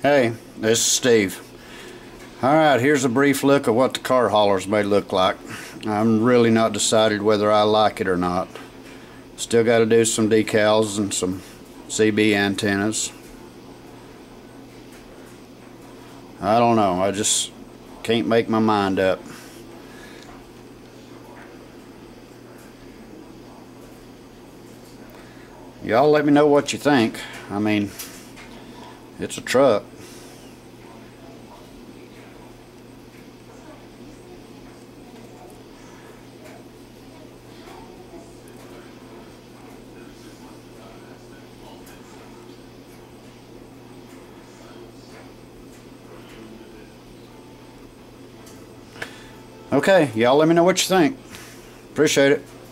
Hey, this is Steve. Alright, here's a brief look at what the car haulers may look like. I'm really not decided whether I like it or not. Still got to do some decals and some CB antennas. I don't know, I just can't make my mind up. Y'all let me know what you think. I mean, it's a truck. Okay, y'all let me know what you think. Appreciate it.